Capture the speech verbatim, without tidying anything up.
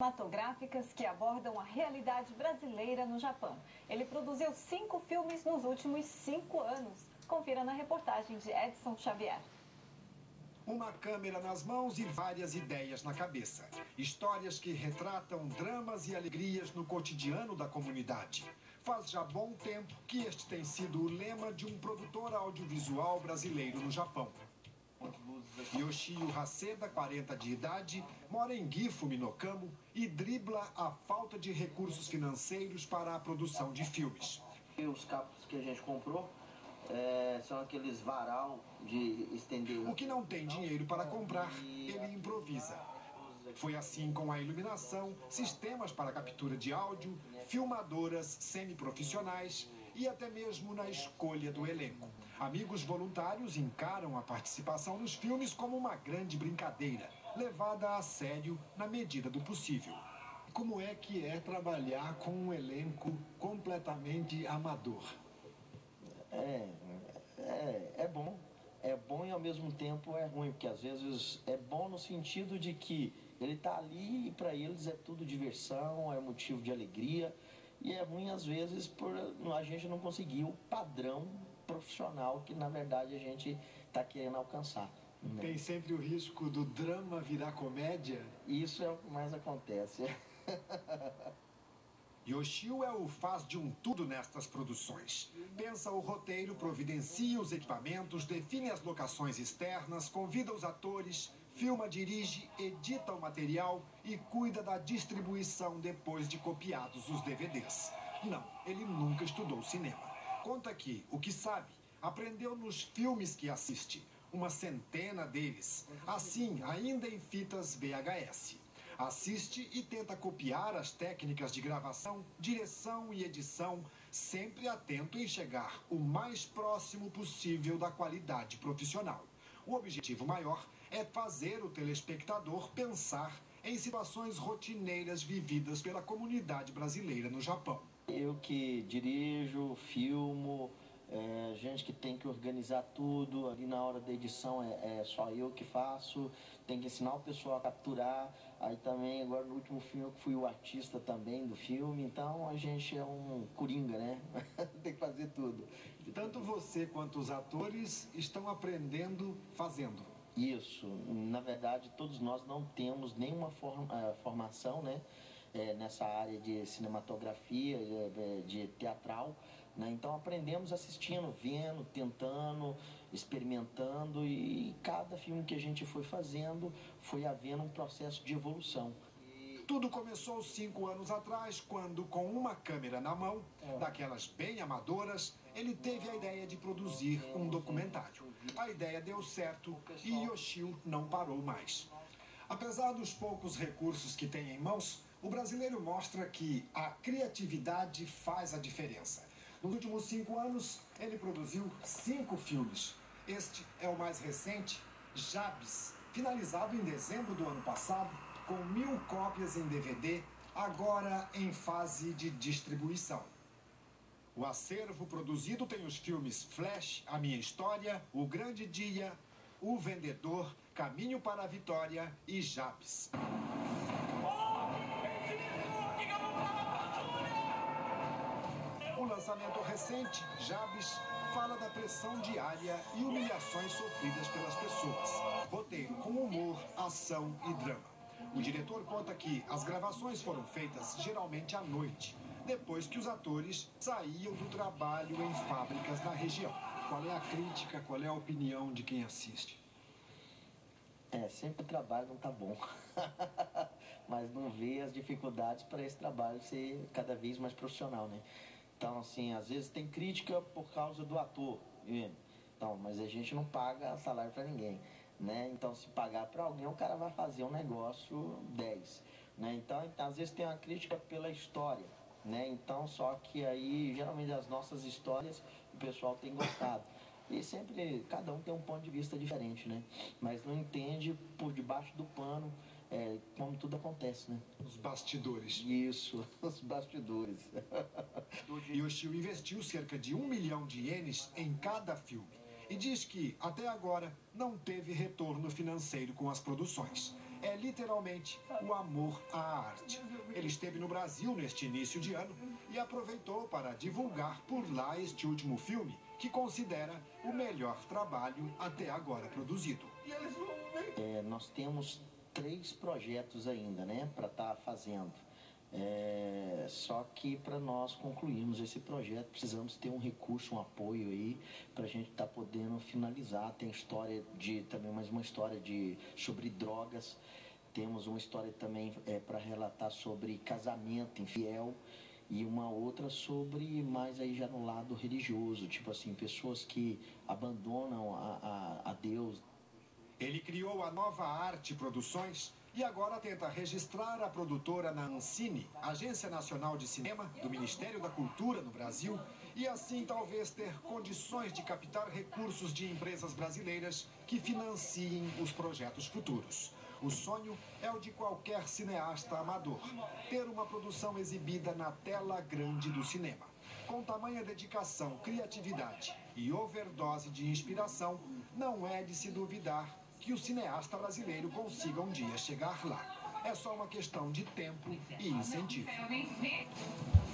cinematográficas que abordam a realidade brasileira no Japão. Ele produziu cinco filmes nos últimos cinco anos. Confira na reportagem de Edson Xavier. Uma câmera nas mãos e várias ideias na cabeça. Histórias que retratam dramas e alegrias no cotidiano da comunidade. Faz já bom tempo que este tem sido o lema de um produtor audiovisual brasileiro no Japão. Yoshio Haseda, quarenta de idade, mora em Gifu, Minokamo e dribla a falta de recursos financeiros para a produção de filmes. E os capos que a gente comprou é, são aqueles varal de estender... O que não tem dinheiro para comprar, ele improvisa. Foi assim com a iluminação, sistemas para captura de áudio, filmadoras semiprofissionais e até mesmo na escolha do elenco. Amigos voluntários encaram a participação nos filmes como uma grande brincadeira, levada a sério na medida do possível. Como é que é trabalhar com um elenco completamente amador? É, é, é bom. É bom e ao mesmo tempo é ruim, porque às vezes é bom no sentido de que ele está ali e para eles é tudo diversão, é motivo de alegria. E é ruim às vezes por a gente não conseguir o padrão profissional que na verdade a gente está querendo alcançar. Né? Tem sempre o risco do drama virar comédia? Isso é o que mais acontece. Yoshio é o faz de um tudo nestas produções. Pensa o roteiro, providencia os equipamentos, define as locações externas, convida os atores, filma, dirige, edita o material e cuida da distribuição depois de copiados os D V Ds. Não, ele nunca estudou cinema. Conta que, o que sabe, aprendeu nos filmes que assiste. Uma centena deles. Assim, ainda em fitas V H S. Assiste e tenta copiar as técnicas de gravação, direção e edição, sempre atento em chegar o mais próximo possível da qualidade profissional. O objetivo maior é fazer o telespectador pensar em situações rotineiras vividas pela comunidade brasileira no Japão. Eu que dirijo, filmo, é, gente que tem que organizar tudo, ali na hora da edição é, é só eu que faço, tem que ensinar o pessoal a capturar. Aí também, agora no último filme, eu fui o artista também do filme, então a gente é um coringa, né? Tem que fazer tudo. Tanto você quanto os atores estão aprendendo fazendo. Isso, na verdade todos nós não temos nenhuma forma, uh, formação, né? É, nessa área de cinematografia, de, de teatral, né? Então aprendemos assistindo, vendo, tentando, experimentando e cada filme que a gente foi fazendo foi havendo um processo de evolução. Tudo começou cinco anos atrás, quando com uma câmera na mão, daquelas bem amadoras, ele teve a ideia de produzir um documentário. A ideia deu certo e Yoshio não parou mais. Apesar dos poucos recursos que tem em mãos, o brasileiro mostra que a criatividade faz a diferença. Nos últimos cinco anos, ele produziu cinco filmes. Este é o mais recente, Jabes, finalizado em dezembro do ano passado, com mil cópias em D V D, agora em fase de distribuição. O acervo produzido tem os filmes Flash, A Minha História, O Grande Dia, O Vendedor, Caminho para a Vitória e Jabes. O lançamento recente, Jabes, fala da pressão diária e humilhações sofridas pelas pessoas. Roteiro com humor, ação e drama. O diretor conta que as gravações foram feitas geralmente à noite, depois que os atores saíam do trabalho em fábricas na região. Qual é a crítica, qual é a opinião de quem assiste? É, sempre o trabalho não tá bom, mas não vê as dificuldades para esse trabalho ser cada vez mais profissional, né? Então, assim, às vezes tem crítica por causa do ator, viu? Então, mas a gente não paga salário para ninguém, né? Então, se pagar para alguém, o cara vai fazer um negócio dez, né? Então, então, às vezes tem uma crítica pela história, né? Então, só que aí, geralmente, as nossas histórias, o pessoal tem gostado. E sempre, cada um tem um ponto de vista diferente, né? Mas não entende por debaixo do pano é, como tudo acontece, né? Os bastidores. Isso, os bastidores. Yoshio investiu cerca de um milhão de ienes em cada filme. E diz que, até agora, não teve retorno financeiro com as produções. é literalmente o amor à arte. Ele esteve no Brasil neste início de ano e aproveitou para divulgar por lá este último filme, que considera o melhor trabalho até agora produzido. É, nós temos três projetos ainda, né, para estar fazendo. É, só que para nós concluirmos esse projeto precisamos ter um recurso, um apoio aí para a gente estar tá podendo finalizar. Tem história de também mais uma história de sobre drogas, temos uma história também é, para relatar sobre casamento infiel e uma outra sobre mais aí já no lado religioso, tipo assim, pessoas que abandonam a, a, a Deus. Ele criou a Nova Arte Produções e agora tenta registrar a produtora na Ancine, Agência Nacional de Cinema do Ministério da Cultura no Brasil, e assim talvez ter condições de captar recursos de empresas brasileiras que financiem os projetos futuros. O sonho é o de qualquer cineasta amador, ter uma produção exibida na tela grande do cinema. Com tamanha dedicação, criatividade e overdose de inspiração, não é de se duvidar que o cineasta brasileiro consiga um dia chegar lá. É só uma questão de tempo e incentivo.